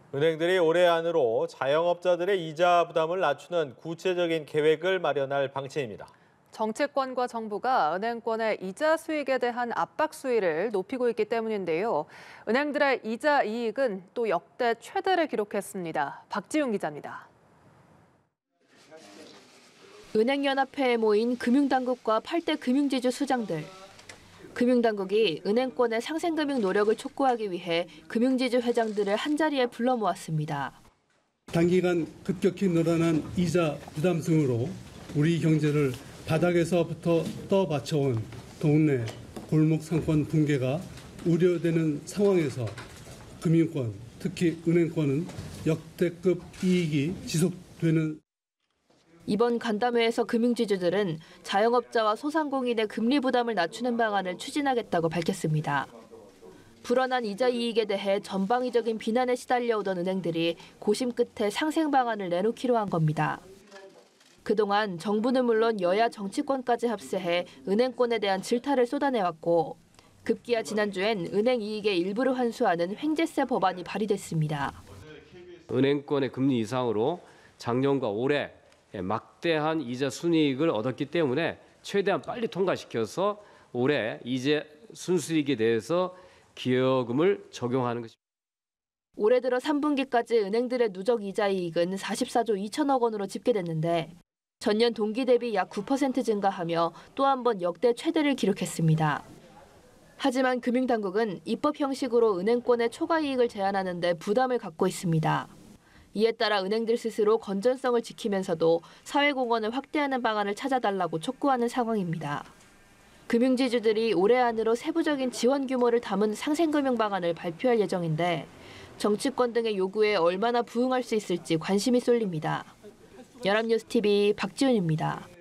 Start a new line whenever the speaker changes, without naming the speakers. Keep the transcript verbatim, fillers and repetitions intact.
은행들이 올해 안으로 자영업자들의 이자 부담을 낮추는 구체적인 계획을 마련할 방침입니다.
정치권과 정부가 은행권의 이자 수익에 대한 압박 수위를 높이고 있기 때문인데요. 은행들의 이자 이익은 또 역대 최대를 기록했습니다. 박지훈 기자입니다.
은행연합회에 모인 금융당국과 팔 대 금융지주 수장들. 금융당국이 은행권의 상생금융 노력을 촉구하기 위해 금융지주 회장들을 한자리에 불러 모았습니다.
단기간 급격히 늘어난 이자 부담성으로 우리 경제를 바닥에서부터 떠받쳐온 동네 골목 상권 붕괴가 우려되는 상황에서 금융권, 특히 은행권은 역대급 이익이 지속되는.
이번 간담회에서 금융지주들은 자영업자와 소상공인의 금리 부담을 낮추는 방안을 추진하겠다고 밝혔습니다. 불어난 이자 이익에 대해 전방위적인 비난에 시달려오던 은행들이 고심 끝에 상생 방안을 내놓기로 한 겁니다. 그동안 정부는 물론 여야 정치권까지 합세해 은행권에 대한 질타를 쏟아내왔고 급기야 지난주엔 은행 이익의 일부를 환수하는 횡재세 법안이 발의됐습니다.
은행권의 금리 이상으로 작년과 올해 막대한 이자 순이익을 얻었기 때문에 최대한 빨리 통과시켜서 올해 이자 순수익에 대해서 기여금을 적용하는 것입니다.
올해 들어 삼 분기까지 은행들의 누적 이자 이익은 사십사조 이천억 원으로 집계됐는데 전년 동기 대비 약 구 퍼센트 증가하며 또 한 번 역대 최대를 기록했습니다. 하지만 금융당국은 입법 형식으로 은행권의 초과 이익을 제한하는 데 부담을 갖고 있습니다. 이에 따라 은행들 스스로 건전성을 지키면서도 사회공헌을 확대하는 방안을 찾아달라고 촉구하는 상황입니다. 금융지주들이 올해 안으로 세부적인 지원 규모를 담은 상생금융 방안을 발표할 예정인데 정치권 등의 요구에 얼마나 부응할 수 있을지 관심이 쏠립니다. 연합뉴스티비 박지훈입니다.